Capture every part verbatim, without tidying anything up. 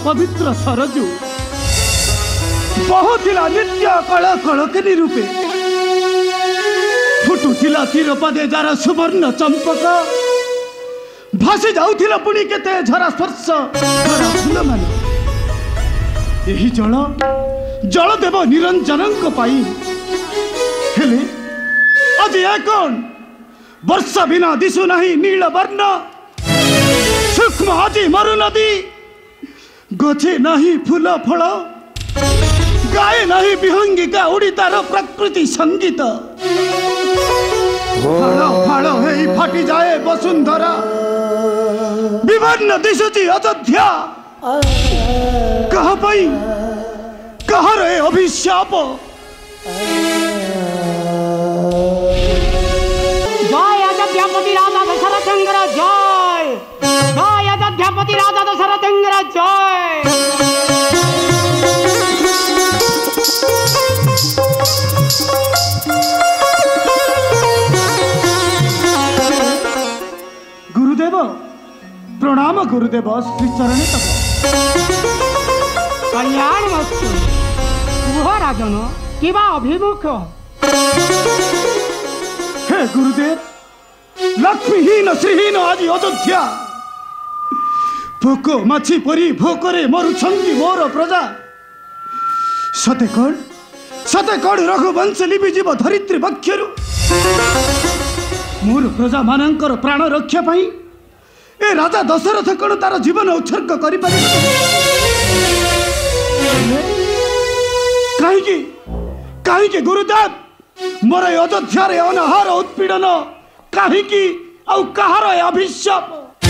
पवित्र सरजू बहुथिला नित्य कल कलकिनी रूपे फुटुथिला तीरपदे जार सुवर्ण चंपक भासी जाउथिला पुणी केते झरा स्पर्श झरा फूल मान एही जल जल देव निरंजनंक पाई हेले आज ए कौन वर्षा बिना दिशु नहीं नील वर्ण सूक्ष्म আজি मरु नदी गछे नहीं फूल फल गाए नहीं विहंगिका उड़ी तार प्रकृति संगीत फाड़ फाड़ हेई फाटी जाए वसुंधरा विभिन्न दिशुची अयोध्या कहा पाई कहा रे अभिशाप जय अयोध्यापति राजा दशरथेन्द्र जय जय अयोध्यापति राजा दशरथेन्द्र जय। गुरुदेव प्रणाम गुरुदेव श्री चरणे तप कल्याण वस्तु कुह राजन किबा अभिमुख हे गुरुदेव लक्ष्मीहीन श्रीहीन आज अयोध्या भोक माछी परी भोकरे मरुछंती मोर प्रजा सते कण सते कण रघुवंश लिपिजीव धरित्री बक्षरु मोर प्रजा मानकर प्राण रक्षा पाई ए राजा दशरथ कण तार जीवन उत्सर्ग करि पारि कहीं कहीं गुरुदेव मोर अयोध्या रे अनाहार उत्पीड़न कहीं आउ कहार अभिशाप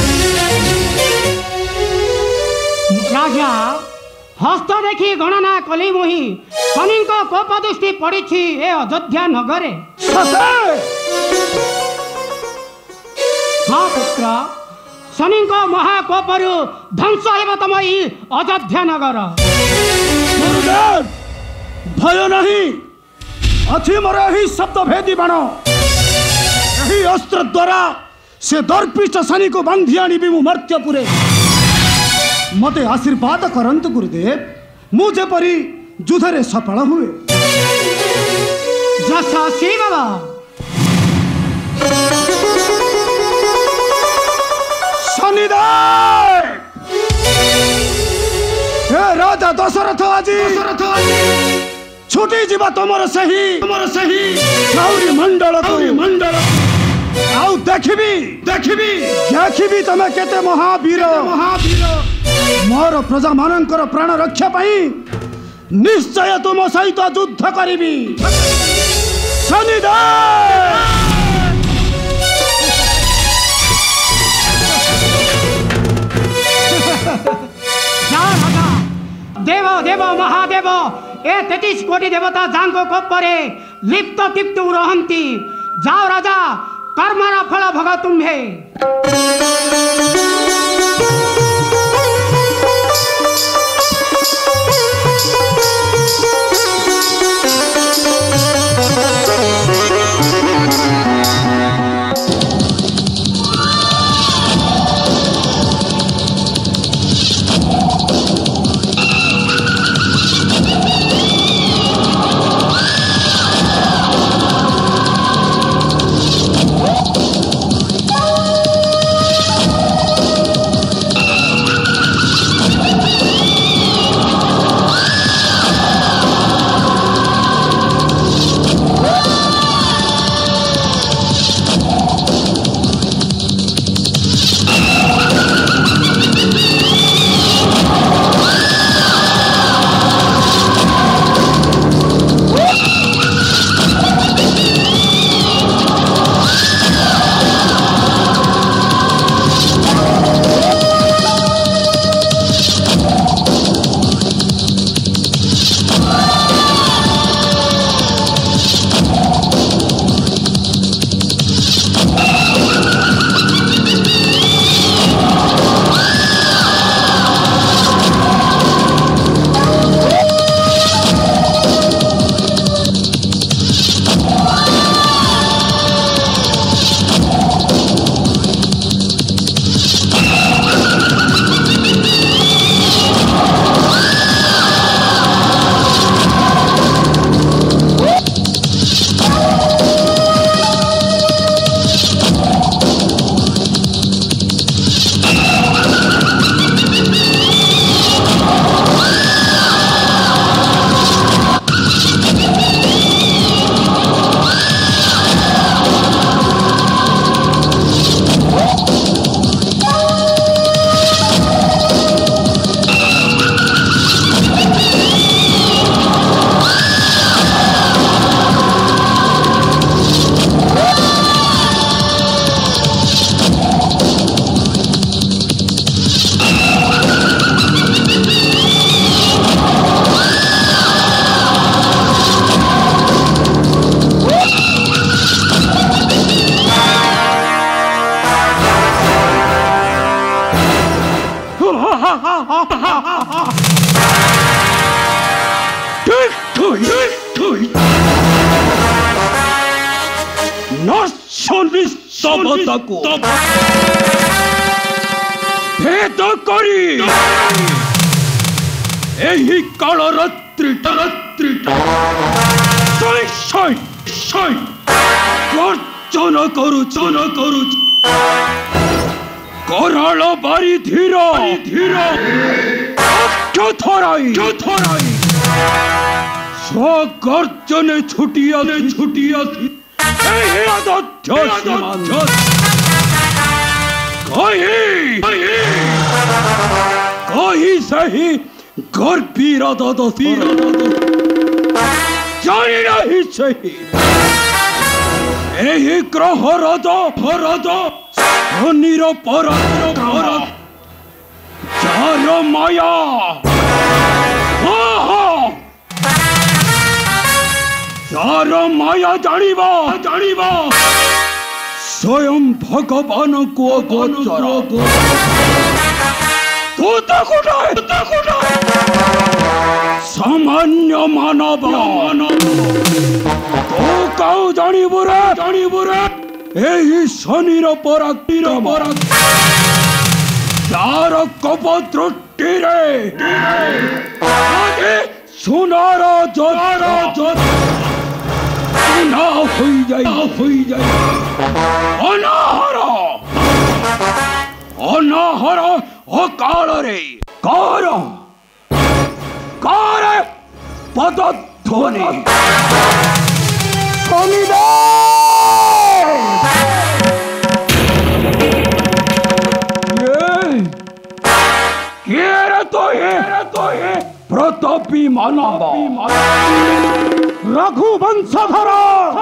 राजा हस्त देखी गणना कली मुही शनि कोप दृष्टि पड़ी ए अयोध्या नगरे हाँ पुत्र शनि महाकोपरु ध्वंस हेब तम अयोध्या नगर गुरुदेव भय नहीं अच्छी मोर ही शब्द भेदी बाण यही अस्त्र द्वारा से दर्पिष्ट शनि को बांधी आनी मु मर्त्यपुरे मते आशीर्वाद करंतु गुरुदेव मु जेपरी युद्धरे सफल हुए जसा शिव शनिदेव हे राजा दशरथ आजी दशरथ आजी छुटी जीवा तुमर सही तुमर सही गौरी मंडल गौरी मंडल आउ देखिबी देखिबी देखिबी तमे केते महावीर महावीर मोर प्रजा मानकर प्राण रक्षा पाई निश्चय तुम सहित युद्ध करिबी शनिदेव देव देव महादेव ए तेतीस कोटी देवता जांको कोपरे लिप्त तिप्त रहंती जाओ राजा कर्मर फल भोग तुम्हे ନିସ୍ତବତାକୁ ଭେଦ କରି ଏହି କାଳ ରାତ୍ରିଟା ରାତ୍ରିଟା ଶୈ ଶୈ ଶୈ ଗର୍ଜନ କରୁଛୁ କରୁଛୁ କରାଳ ବାରି ଧୀର ଧୀର ଅକ୍ଷ ଥରାଇ ଥରାଇ ସ୍ୱଗର୍ଜନେ ଛୁଟି ଆସି ଛୁଟି ଆସି ଏହି ଅଦଧ୍ୟ ସୀମାନ୍ତ କହି କହି ସେହି ଗର୍ବିର ଦଦତି ଜାଣି ନାହିଁ ସେହି ଏହି ଗ୍ରହ ରଦ ଭରଦ ଶନିର ପରାକ୍ର ପର ଯାର ମାୟା ଯାର ମାୟା ଜାଣିବ ଜାଣିବ ସ୍ୱୟଂ ଭଗବାନଙ୍କୁ ଅଗୋଚର ତୁ ତାକୁ ତାକୁ ସାମାନ୍ୟ ମାନବ ତୁ କାଉ ଜାଣିବୁ ରେ ଜାଣିବୁ ରେ ଏହି ଶନିର ପରାକ୍ର ପରାକ୍ର ଯାର କପ ଦୃଷ୍ଟିରେ ସୁନାର ଜୋର ସୁନା ହୋଇଯାଇ ହୋଇଯାଇ ଅନାହର ଅନାହର ଅକାଳରେ କର କର ପଦଧ୍ୱନି प्रतापी मानव रघुवंशधर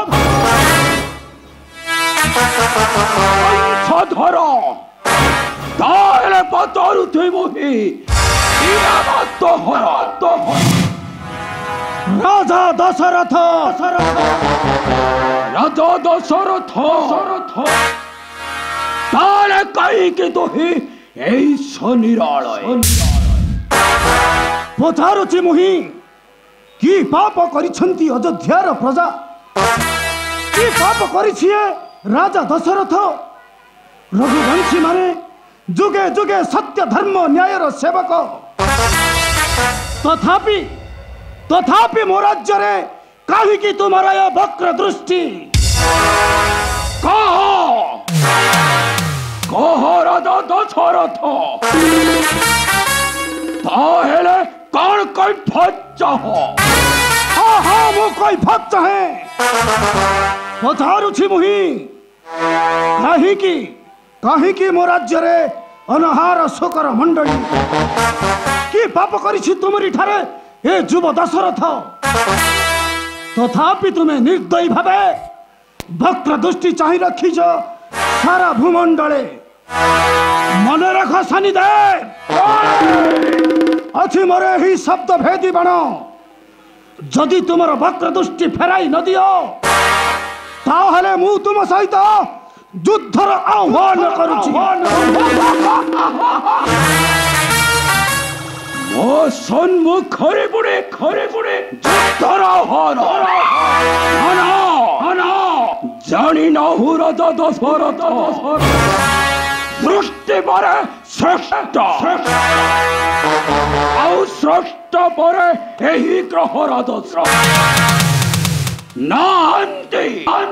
वंशधर ताले पचारुथिबु हि तोहर तोहर राजा दशरथ राजा दशरथ ताले कहीं तुही एई शनिरालय पचारुछि मुहि कि पाप करिछंती अयोध्यार प्रजा कि पाप करिछि राजा दशरथ रघुवंशी माने जुगे जुगे सत्य धर्म न्यायर सेवक तथापि तथापि मो राज्य रे काहे कि तुम्हारा यह वक्र दृष्टि कह कह राजा दशरथ ताहेले कौन कोई फच चाह हाँ हाँ वो कोई फच चाहे पचारुछि मुहि काहे कि काहे कि मो राज्य रे अनहार शोकर मंडली कि पाप करिछि तुमरी ठारे ए जुब दशरथ तथापि तुम्हें निर्दयी भावे वक्र दृष्टि चाहि रखिछ सारा भूमंडले मन रख शनिदेव अच्छी मोरे ही शब्द भेदी बण जदि तुमर वक्र दृष्टि फेराई न दियो ताहले मु तुम सहित युद्धर आह्वान करुछि मो सन्मुखरे बुडे खरे बुडे युद्धर आह्वान अना अना जानि नहु राजा दशरथ दृष्टि परे श्रेष्ठ आउ श्रेष्ठ परे एही ग्रह राजश्र नाहंती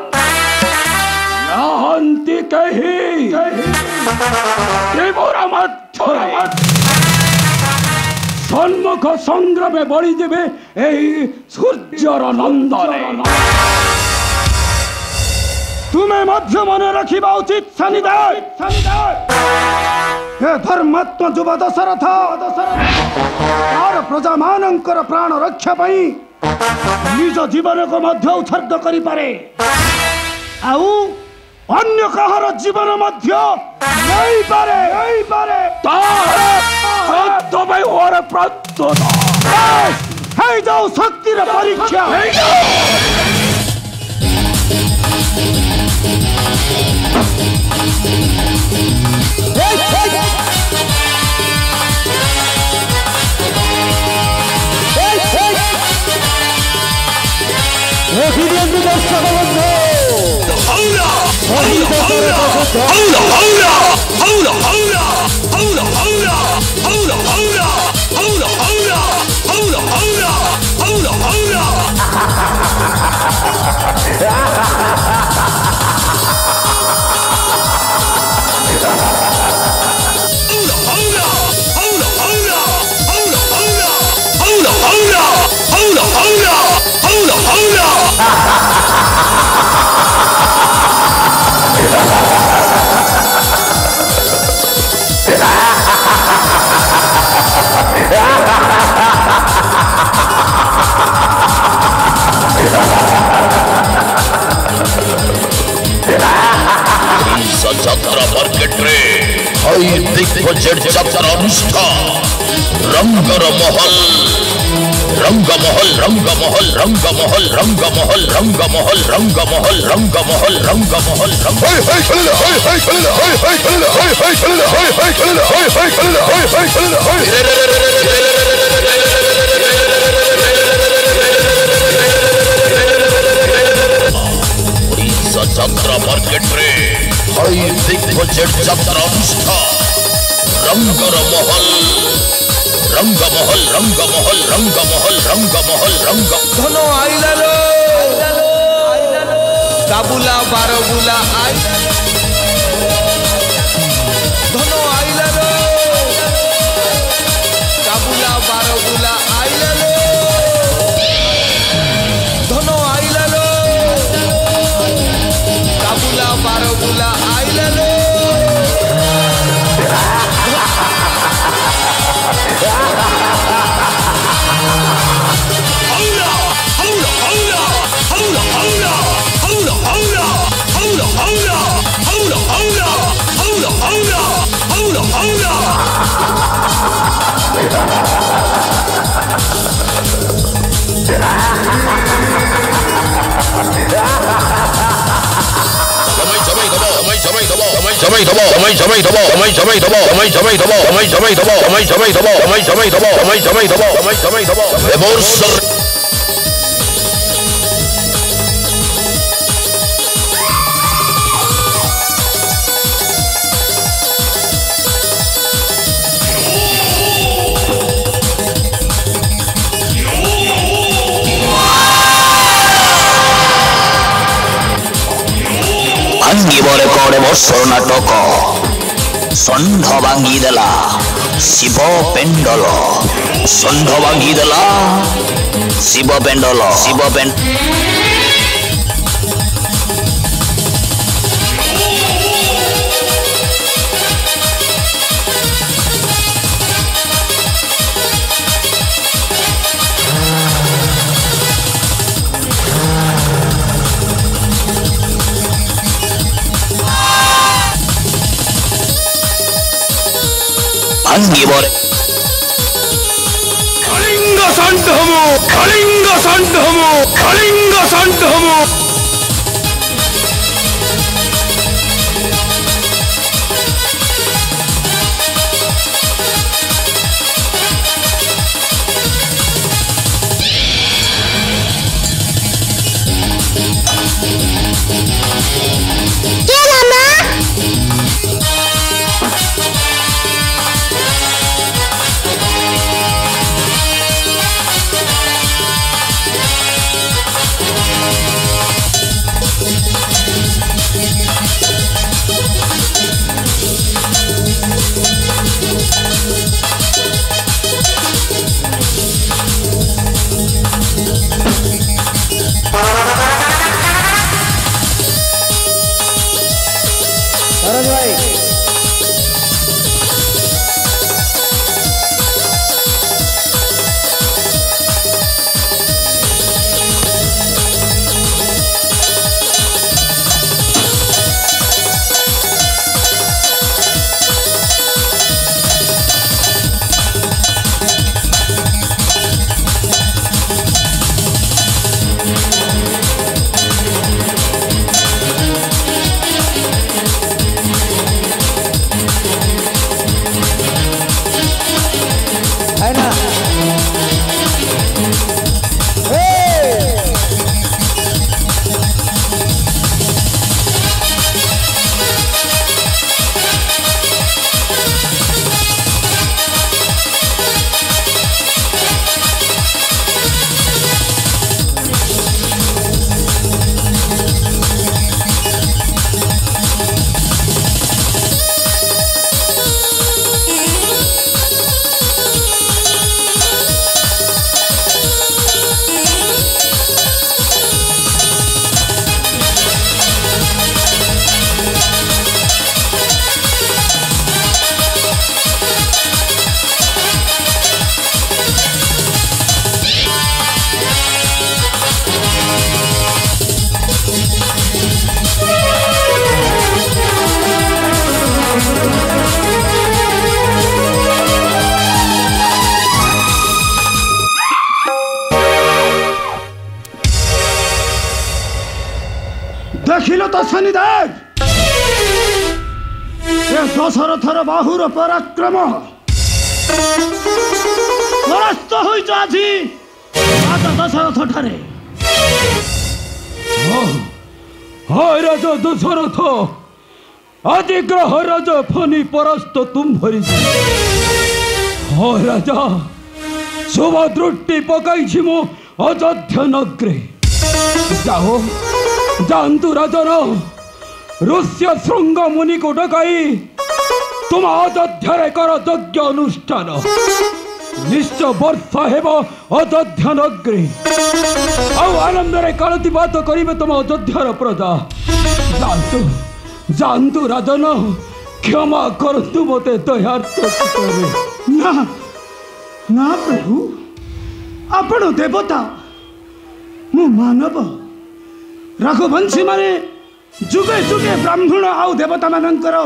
नाहंती कही त्रिपुर मध्य सन्मुख संग्रामे बड़ी देवे एही सूर्यर नंदने तुम्हें मध्य मन रखा उचित शनिदेव हे धर्मात्मा जुब दशरथ तार प्रजा मानंकर प्राण रक्षा पाई निज जीवन को मध्य उत्सर्ग करि पारे आउ अन्य कहार जीवन मध्य नहीं पारे नहीं पारे तार तबे और प्रस्तुत हे जाओ शक्ति रे परीक्षा दर्शक बंधु howla, howla, howla, howla, howla, howla, howla, howla, howla, howla, howla, howla, howla, howla. যাত্রা মার্কেট রে হয় দিগ্গজের যাত্রা অনুষ্ঠান রঙ্গর মহল রঙ্গমহল রঙ্গমহল রঙ্গমহল রঙ্গমহল রঙ্গমহল রঙ্গমহল রঙ্গমহল রঙ্গমহল হয় হয় খেলে হয় হয় খেলে হয় হয় খেলে হয় হয় খেলে হয় হয় খেলে হয় হয় খেলে হয় হয় খেলে হয় ওড়িশা যাত্রা মার্কেট রে হয় দিগ্গজের যাত্রা অনুষ্ঠান রঙ্গর মহল রঙ্গমহল রঙ্গমহল রঙ্গমহল রঙ্গমহল রঙ্গ ধন আইলালো কাবুলা বারবুলা আই ধন আইলালো কাবুলা বারবুলা আইলালো ধন আইলালো কাবুলা বারবুলা আইলালো Samay thabo, samay samay thabo, samay samay thabo, samay samay thabo, samay samay thabo, samay samay thabo, samay samay thabo, samay samay thabo, samay samay thabo. Rebor ভাঙ্গিবরে করে বৎসর নাটক ষণ্ঢ ভাঙ্গি দেলা শিব পেন্ডল ষণ্ঢ ভাঙ্গি দেলা শিব পেন্ডল শিব পেন্ড ভাঙ্গিবরে কলিঙ্গ সন্ধ্যম কলিঙ্গ সন্ধ্যম কলিঙ্গ সন্ধ্যম ଦଶରଥର ବାହୁର ପରାକ୍ରମ ପରାସ୍ତ ହୋଇଛ ଆଜି ରାଜା ଦଶରଥ ଠାରେ। हाय राजा दशरथ आदि ग्रह राजा फनी परास्त तुम भरी हाँ राजा शुभ दृष्टि पकाई मो अयोध्या नगरे जाओ जानतु राजन ऋष्य श्रृंग मुनि को डकाई तुम अयोध्या कर यज्ञ अनुष्ठान निश्चय वर्षा हेब अयोध्या नगरे आनंद कालतिपात करेंगे तुम अयोध्यार प्रजा जानतु जानतु राजन क्षमा करतु मते दयार्थ ना ना प्रभु आपण देवता मु मानव रघुवंशी माने जुगे जुगे ब्राह्मण आउ देवता मानकर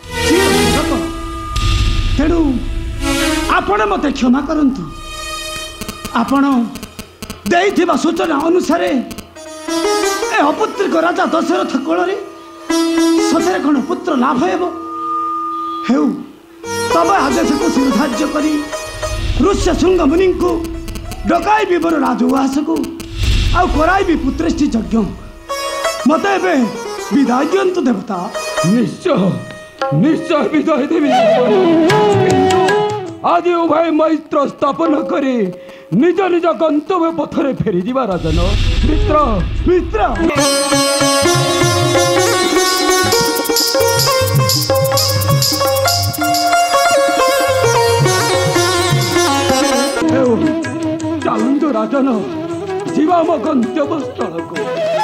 तेणु आपण मते क्षमा करंतु आपण देइथिबा सूचना अनुसार ए अपुत्रिक राजा दशरथ कोଳରେ सतरे कौन पुत्र लाभ हेब हेउ तब आदेश को शिरोधार्य करी ऋष्य शृंग मुनि को डकाई मोर राजउवास को आउ कराई पुत्रेष्टि यज्ञ मत ए विदाय दियंतु देवता। निश्चय निश्चय विदाय देवी आज उभय मैत्र स्थापन करी निज निज गंतव्य पथरे फेरी जीवा राजन मित्र मित्र चलु राजन जीवा मो गंतव्य स्थल को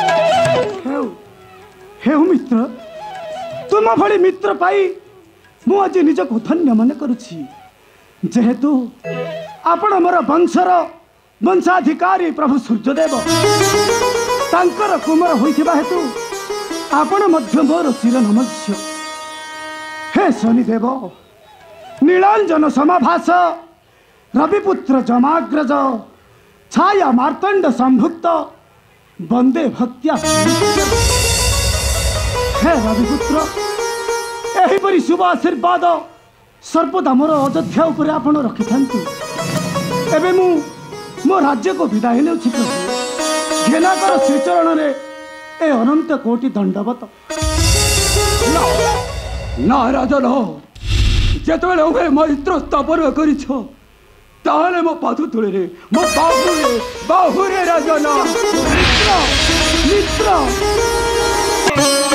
हेउ मित्र तुम भली मित्र पाई मु आज निज को धन्य मन करुछि जेहेतु आपण मोर वंशर वंशाधिकारी प्रभु सूर्यदेव तांकर कुमार होइथिबा हेतु आपण मध्य मोर चिर नमस्य हे शनिदेव नीलांजन समाभास रविपुत्र जमाग्रज छाया मार्तंड संभुक्त वंदे भक्त्या हे रविपुत्र एहिपरि शुभ आशीर्वाद सर्वदा मोर अयोध्या उपरे आपण रखि थांतु एबे मु मो राज्य को विदाय नेउछि घेनाकर श्रीचरण रे ए अनंत कोटि दंडवत ना राजन जेतबेले उभय मैत्र स्थापन करिछ ताहले मो पाद तुले रे मो बाहुरे बाहुरे राजन मित्र मित्र